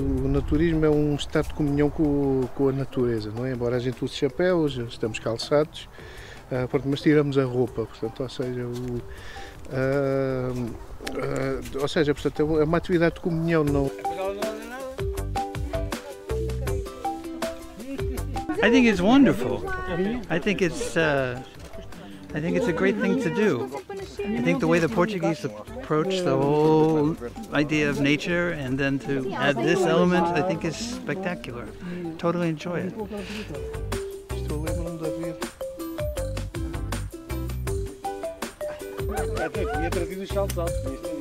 O naturismo é um estado de comunhão com a natureza, não é? Embora a gente use chapéus, estamos calçados, mas tiramos a roupa, portanto, portanto, é uma atividade de comunhão, não. I think it's wonderful. I think it's a great thing to do. I think the way the Portuguese approach the whole idea of nature and then to add this element, I think is spectacular. Totally enjoy it. Estou lembro-me de haver. Tinha trazido os saltos altos.